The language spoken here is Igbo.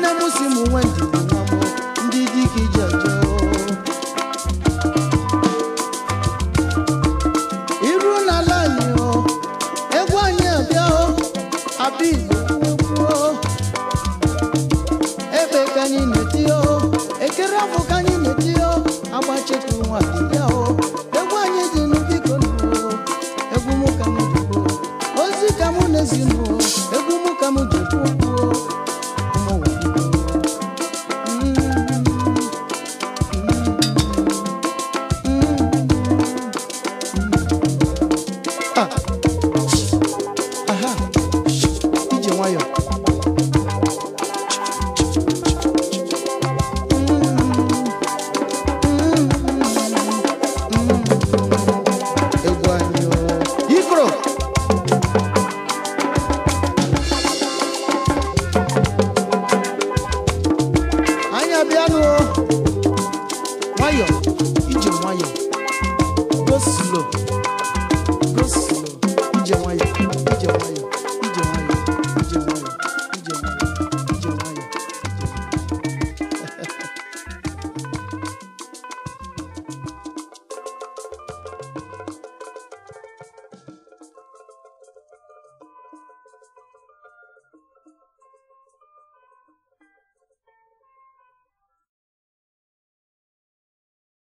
nne m si m nwe ndidi nwa m ndị dike ije eje iru n'ala anyị egwu anyị abịa abịa Igbo ebe ka anyị na-eti ekere afọ ka anyị na-eti agbachekwu nwa dị ya egwu anyị dị n'biko egwu m ka m jikwo ozi ka m na-ezinu egwu m ka m jikwo ije nwayọ egwu anyị Ikoro anyị abịanụ nwayọ ije nwayọ go slow ije nwayọ ije nwayọ ije nwayọ ije nwayọ ije nwayọ ije nwayọ